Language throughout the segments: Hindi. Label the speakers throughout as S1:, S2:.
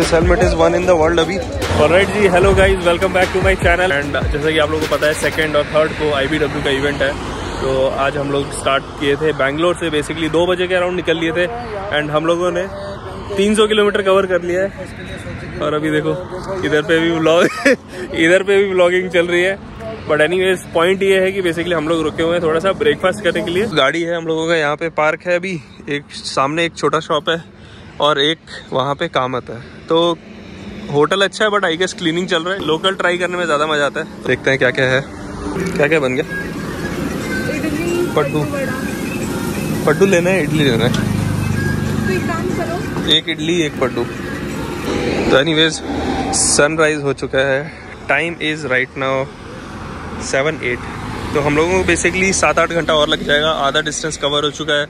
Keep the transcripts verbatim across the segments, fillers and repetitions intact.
S1: This helmet is one in the world अभी। ऑलराइट जी, hello guys, welcome back to my channel. And जैसा कि आप लोगों को पता है सेकंड और थर्ड को आई बी डब्ल्यू का इवेंट है। तो आज हम लोग स्टार्ट किए थे बैंगलोर से, बेसिकली दो बजे के अराउंड निकल लिए थे एंड हम लोगों ने तीन सौ किलोमीटर कवर कर लिया है। और अभी देखो इधर पे भी व्लॉग इधर पे भी व्लॉगिंग चल रही है। बट एनीवेज पॉइंट ये है कि बेसिकली हम लोग रुके हुए हैं थोड़ा सा ब्रेकफास्ट करने के लिए। गाड़ी है हम लोगों का यहाँ पे पार्क है, अभी एक सामने एक छोटा शॉप है और एक वहाँ पे कामत है। तो होटल अच्छा है बट आई गेस क्लीनिंग चल रहा है। लोकल ट्राई करने में ज़्यादा मजा आता है। देखते हैं क्या क्या है, क्या क्या बन गया। पड्डू पड्डू लेना है, इडली लेना है।
S2: तो एक काम करो,
S1: एक इडली एक पड्डू। तो एनीवेज सनराइज हो चुका है। Time is right now seven eight. तो हम लोगों को बेसिकली सात आठ घंटा और लग जाएगा। आधा डिस्टेंस कवर हो चुका है।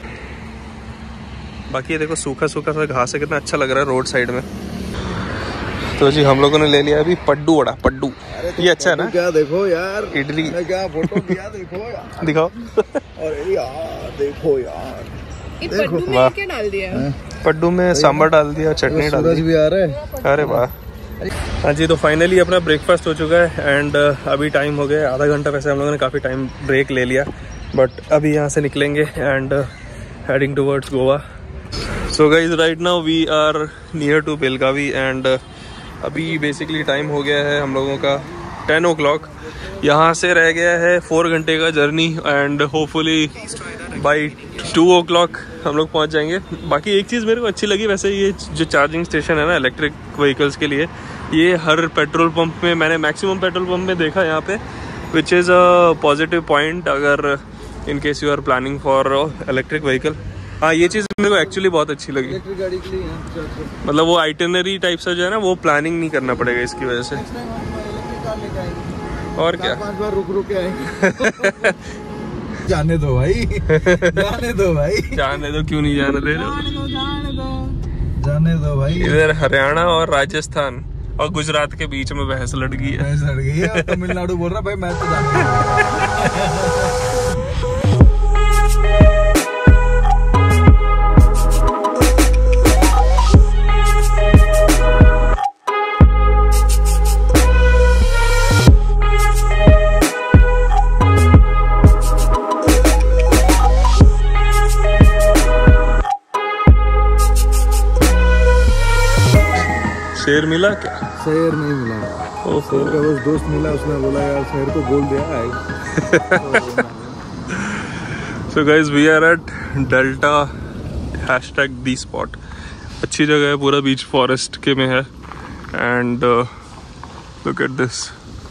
S1: बाकी ये देखो सूखा सूखा सा घास है, कितना अच्छा लग रहा है रोड साइड में। तो जी हम लोगों ने ले लिया अभी पड्डू वड़ा। पड्डू ये अच्छा है ना?
S3: क्या देखो यार,
S1: इडली
S3: क्या फोटो दिया, देखो यार,
S1: दिखाओ।
S3: अरे यार देखो यार,
S2: इस पड्डू में क्या डाल दिया?
S1: पड्डू में सांभर डाल दिया, चटनी डाल दी।
S3: भी आ रहा है।
S1: अरे वाह। हाँ जी, तो फाइनली अपना ब्रेकफास्ट हो चुका है एंड अभी टाइम हो गया आधा घंटा। वैसे हम लोगों ने काफ़ी टाइम ब्रेक ले लिया बट अभी यहाँ से निकलेंगे and heading towards Goa. So guys right now we are near to Belagavi and अभी बेसिकली टाइम हो गया है हम लोगों का टेन ओ क्लॉक। यहाँ से रह गया है फोर घंटे का journey and hopefully by two o'clock हम लोग पहुँच जाएंगे। बाकी एक चीज़ मेरे को अच्छी लगी, वैसे ये जो चार्जिंग स्टेशन है ना इलेक्ट्रिक व्हीकल्स के लिए, ये हर पेट्रोल पंप में, मैंने मैक्सिमम पेट्रोल पंप में देखा यहाँ पे, which is a positive point अगर in case you are planning for electric vehicle. हाँ, ये चीज़ मेरे को एक्चुअली बहुत अच्छी लगी।
S3: इलेक्ट्रिक गाड़ी के लिए
S1: मतलब वो आइटिनरी टाइप सा जो है ना, वो प्लानिंग नहीं करना पड़ेगा इसकी वजह से। और क्या,
S3: पांच बार रुक रुक के आएंगे। जाने दो भाई, जाने दो भाई,
S1: जाने दो। क्यों नहीं जाने दे रहे?
S3: जाने दो भाई।
S1: इधर हरियाणा और राजस्थान और गुजरात के बीच में बहस लड़ गई है।
S3: बहस लड़ गई है। तमिलनाडु बोल रहा भाई मैं तो जाने। शेर मिला क्या? शेर नहीं मिला।
S1: ओ
S3: शेर का बस दोस्त मिला, उसने बोला यार शेर को बोल दिया है।
S1: So guys we are at Delta hashtag the spot. अच्छी जगह है, पूरा बीच फॉरेस्ट के में है एंड लुक एट दिस।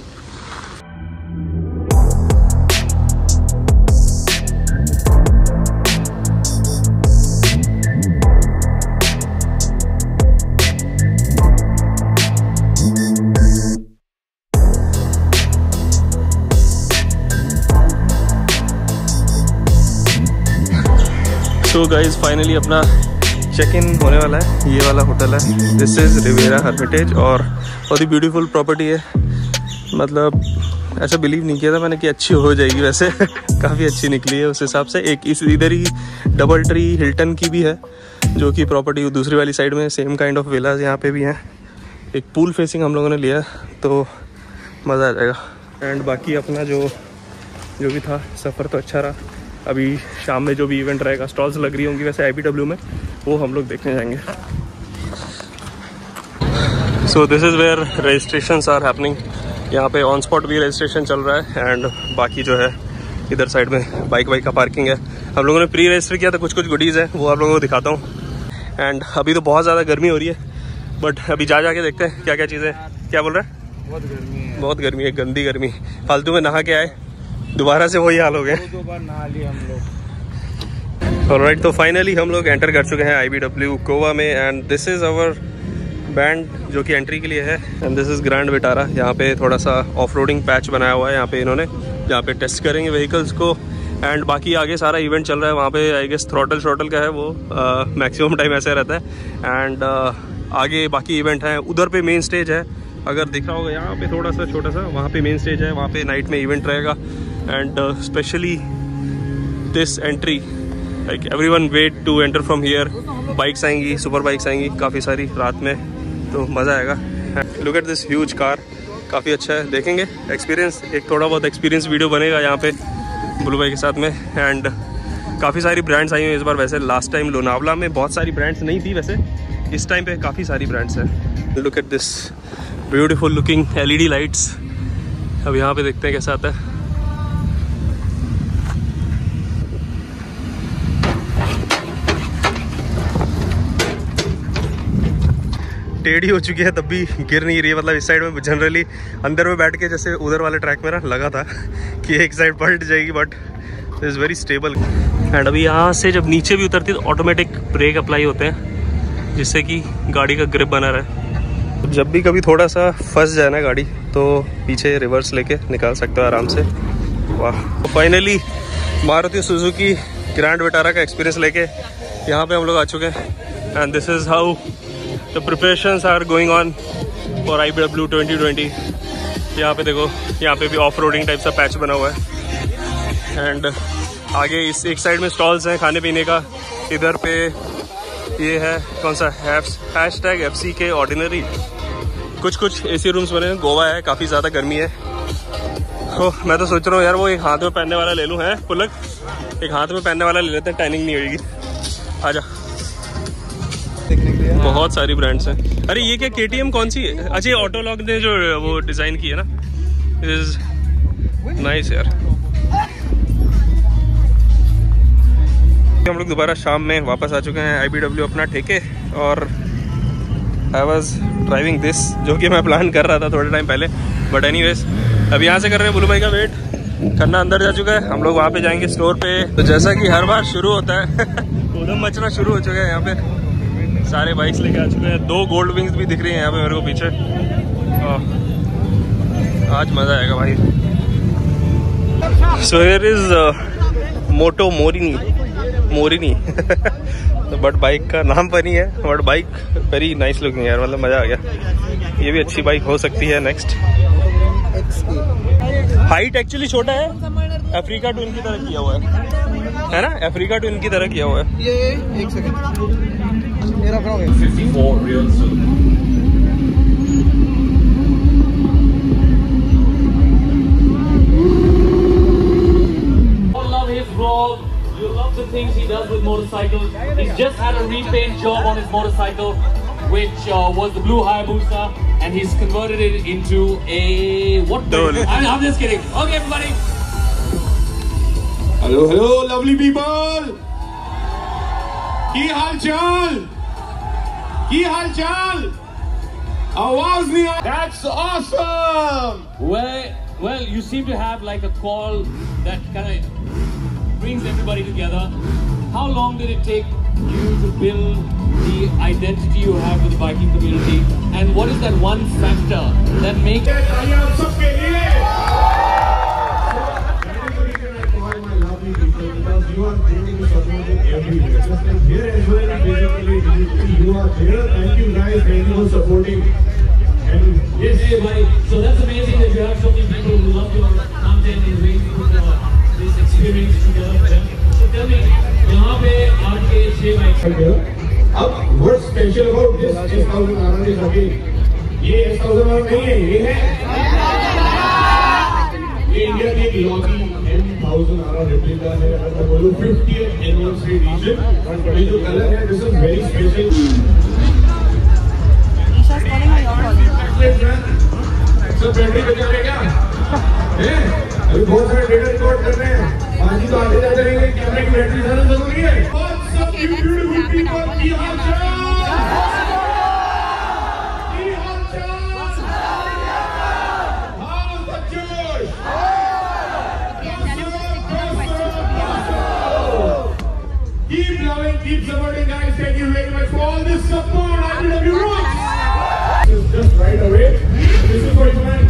S1: तो गाइज फाइनली अपना चेक इन होने वाला है। ये वाला होटल है, दिस इज़ रिवेरा हर्मिटेज और बहुत ही ब्यूटीफुल प्रॉपर्टी है। मतलब ऐसा बिलीव नहीं किया था मैंने कि अच्छी हो जाएगी, वैसे काफ़ी अच्छी निकली है उस हिसाब से। एक इस इधर ही डबल ट्री हिल्टन की भी है जो कि प्रॉपर्टी दूसरी वाली साइड में, सेम काइंड ऑफ विलाज यहाँ पे भी हैं। एक पूल फेसिंग हम लोगों ने लिया तो मज़ा आ जाएगा। एंड बाकी अपना जो जो भी था सफ़र तो अच्छा रहा। अभी शाम में जो भी इवेंट रहेगा, स्टॉल्स लग रही होंगी वैसे आई बी डब्ल्यू में, वो हम लोग देखने जाएंगे। So this is where registrations are happening. यहाँ पे ऑन स्पॉट भी रजिस्ट्रेशन चल रहा है एंड बाकी जो है इधर साइड में बाइक वाइक का पार्किंग है। हम लोगों ने प्री रजिस्टर किया था, कुछ कुछ गुडीज़ है वो आप लोगों को दिखाता हूँ। एंड अभी तो बहुत ज़्यादा गर्मी हो रही है बट अभी जा जा के देखते हैं क्या क्या चीज़ें। क्या बोल रहे हैं?
S3: बहुत गर्मी है,
S1: बहुत गर्मी है, गंदी गर्मी। फालतू में नहा के आए, दोबारा से वही हाल हो गया।
S3: दो बार नहा लिए हम लोग।
S1: ऑलराइट, तो फाइनली हम लोग एंटर कर चुके हैं आई बी डब्ल्यू गोवा में and this is our band जो कि एंट्री के लिए है and this is Grand Vitara. यहाँ पे थोड़ा सा ऑफ रोडिंग पैच बनाया हुआ है यहाँ पे इन्होंने, जहाँ पे टेस्ट करेंगे व्हीकल्स को। एंड बाकी आगे सारा इवेंट चल रहा है वहाँ पे। आई गेस थ्रॉटल श्रॉटल का है वो, मैक्सिमम टाइम ऐसे रहता है। एंड uh, आगे बाकी इवेंट हैं। उधर पे मेन स्टेज है, अगर दिख रहा होगा यहाँ पे थोड़ा सा छोटा सा, वहाँ पे मेन स्टेज है, वहाँ पे नाइट में इवेंट रहेगा। And specially this entry, like everyone wait to enter from here. Bikes आएंगी, सुपर बाइक्स आएंगी काफ़ी सारी रात में तो मज़ा आएगा। Look at this huge car, काफ़ी अच्छा है। देखेंगे एक्सपीरियंस, एक थोड़ा बहुत एक्सपीरियंस वीडियो बनेगा यहाँ पे बुलू भाई के साथ में। एंड काफ़ी सारी ब्रांड्स आई हैं इस बार। वैसे लास्ट टाइम लोनावला में बहुत सारी ब्रांड्स नहीं थी, वैसे इस टाइम पे काफ़ी सारी ब्रांड्स हैं। Look at this beautiful looking LED lights. अब यहाँ पे देखते हैं कैसा आता है। टेढ़ी हो चुकी है तब भी गिर नहीं रही है। मतलब इस साइड में जनरली अंदर में बैठ के जैसे उधर वाले ट्रैक में ना लगा था कि एक साइड पलट जाएगी, but is very stable. And अभी यहाँ से जब नीचे भी उतरती है तो ऑटोमेटिक ब्रेक अप्लाई होते हैं जिससे कि गाड़ी का ग्रिप बना रहे। जब भी कभी थोड़ा सा फंस जाए ना गाड़ी तो पीछे रिवर्स लेके निकाल सकते हो आराम से। वाह, finally Maruti Suzuki Grand Vitara का एक्सपीरियंस लेके यहाँ पे हम लोग आ चुके हैं। And this is how the preparations are going on for I B W twenty twenty. यहाँ पे देखो, यहाँ पे भी ऑफ रोडिंग टाइप सा पैच बना हुआ है। एंड आगे इस एक साइड में स्टॉल्स हैं खाने पीने का। इधर पे ये है कौन सा हैश टैग एफ सी के ऑर्डिनरी। कुछ कुछ एसी रूम्स बने हैं। गोवा है, काफ़ी ज़्यादा गर्मी है। तो मैं तो सोच रहा हूँ यार वो एक हाथ में पहनने वाला ले लूँ। है पुलक, एक हाथ में पहनने वाला ले लेते हैं, टैनिंग नहीं होगी। आजा। बहुत सारी ब्रांड्स हैं। अरे ये क्या केटीएम कौन सी है? अच्छा, ये ऑटोलॉग ने जो वो डिज़ाइन की है ना, इज नाइस यार। हम लोग दोबारा शाम में वापस आ चुके हैं आई बी डब्ल्यू अपना ठेके। और आई वॉज ड्राइविंग दिस, जो कि मैं प्लान कर रहा था थोड़े टाइम पहले। बट एनीवेज अब यहाँ से कर रहे हैं बुलू भाई का वेट। खन्ना अंदर जा चुका है, हम लोग वहाँ पे जाएंगे स्टोर पे। तो जैसा कि हर बार शुरू होता है उधम मचना शुरू हो चुका है। यहाँ पे सारे बाइक्स लेके आ चुके हैं। दो गोल्ड विंग्स भी दिख रही हैं यहाँ पे मेरे को पीछे। आज मज़ा आएगा भाई। So here is Moto Morini Morini but bike का नाम पर नहीं है, but bike very nice looking यार। मतलब मज़ा आ गया। ये भी अच्छी बाइक हो सकती है नेक्स्ट। हाइट एक्चुअली छोटा है, अफ्रीका ट्विन की तरह किया हुआ है, है ना? अफ्रीका ट्विन की तरह किया हुआ है।
S3: ये एक सेकंड मेरा from
S4: fifty-four real soon. You love his vlog. You love the things he does with motorcycles. He's just had a repaint job on his motorcycle, which uh, was the blue Hayabusa, and he's converted it into a what?
S1: Dolly.
S4: I'm, I'm just kidding. Okay, everybody.
S5: Hello, hello, lovely people. की हाल चाल? की हाल चाल? आवाज नहीं आ। That's awesome.
S4: Well, well, you seem to have like a call that kind of brings everybody together. How long did it take you to build the identity you have with the biking community? And what is that one factor that makes?
S5: आप सबके लिए। You are doing supporting everywhere. Just like here as well, basically you are there. Thank you guys, thank you for supporting. And
S4: Yes, hey, buddy. So that's amazing that you have so many people who love your content and waiting for this experience together with them. So tell me, यहाँ पे आपके छह बाइक्स।
S5: अब what's special about this S thousand R R is again? ये S thousand R R नहीं है, ये है ये इंडिया की एक लॉकी M thousand R R replica है। अगर मैं बोलूँ fiftieth anniversary edition, ये जो कलर है, this is very special. सब बैटरी बजा रहे क्या? हैं? अभी बहुत सारे डेटा रिकॉर्ड कर रहे हैं। आज ही तो आगे जाते रहेंगे। कैमरे की बैटरी ज़्यादा जरूरी है। What's up, you beautiful people? की हाल चाल? की हाल चाल? हाँ, बच्चों। Keep loving, keep supporting, guys. Thank you very much for all this support. I will love you much. Just right away. This is for you, man.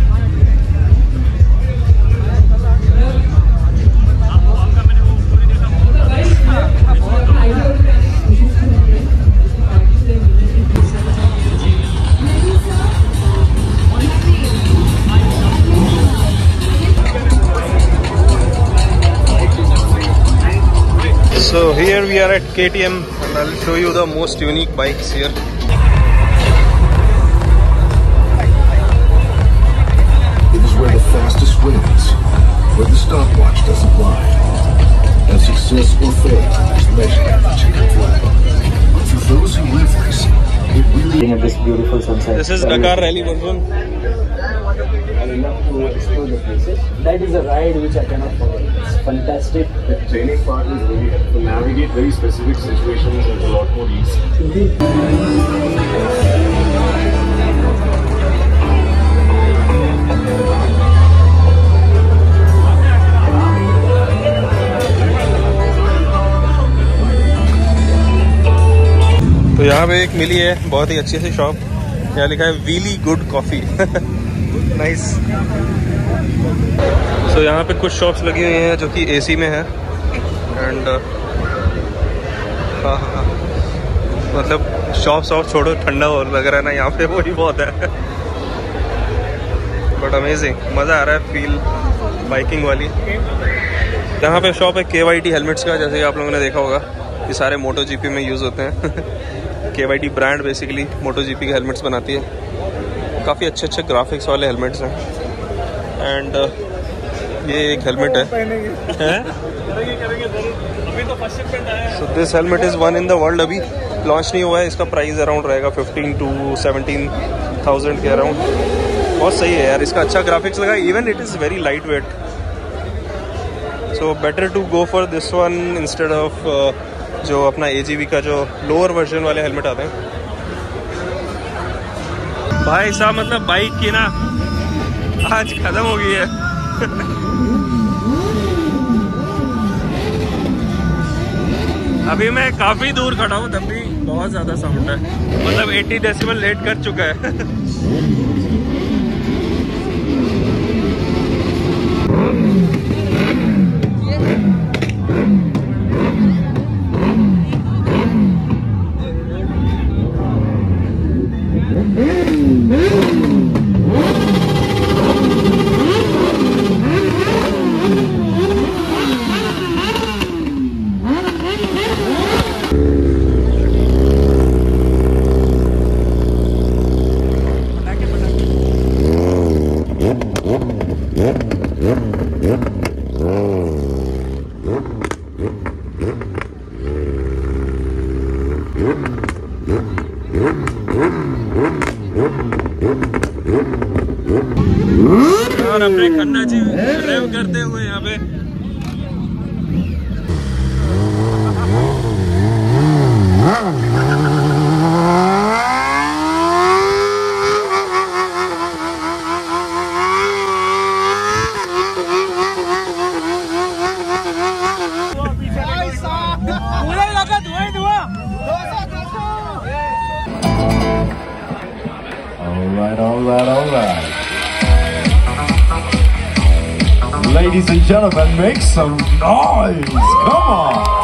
S1: So here we are at K T M and I'll show you the most unique bikes here.
S6: beautiful sunset.
S1: This is Dakar Rally version.
S6: I would love to explore the places. That is a ride which I cannot forget. It's fantastic.
S5: The training part is really helpful. Navigate very specific situations is a lot more easy.
S1: तो यहाँ पे एक मिली है बहुत ही अच्छी सी शॉप, यहाँ लिखा है really good coffee. Nice. So यहाँ पे कुछ शॉप्स लगी हुई हैं जो कि एसी में है एंड हाँ हाँ मतलब शॉप शॉप छोड़ो, ठंडा और लग रहा है ना यहाँ पे, वो ही बहुत है। बट अमेजिंग, मज़ा आ रहा है, फील बाइकिंग वाली। यहाँ पे शॉप है के वाई टी हेलमेट्स का, जैसे आप लोगों ने देखा होगा ये सारे मोटो जीपी में यूज़ होते हैं। K Y T brand basically Moto GP के हेलमेट्स बनाती है। काफ़ी अच्छे अच्छे ग्राफिक्स वाले हेलमेट्स हैं एंड uh, ये एक हेलमेट है। So this helmet is one in the world, अभी लॉन्च नहीं हुआ है। इसका प्राइस अराउंड रहेगा फिफ्टीन टू सेवनटीन थाउजेंड के अराउंड। बहुत सही है यार, इसका अच्छा ग्राफिक्स लगा, even it is very light weight. So better to go for this one instead of जो अपना ए जी वी का जो लोअर वर्जन वाले हेलमेट आते हैं। भाई साहब मतलब बाइक की ना आज खत्म हो गई है। अभी मैं काफी दूर खड़ा हूँ तब भी बहुत ज्यादा साउंड है, मतलब अस्सी डेसिबल लेट कर चुका है। और अपने खन्ना जी ड्राइव करते हुए यहाँ पे
S3: Alright, alright, alright. Ladies and gentlemen, make some noise! Come on!